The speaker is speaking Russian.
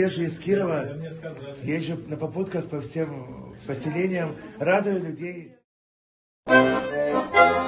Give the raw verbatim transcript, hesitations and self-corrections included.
же из Кирова, езжу на попутках по всем поселениям, радую людей.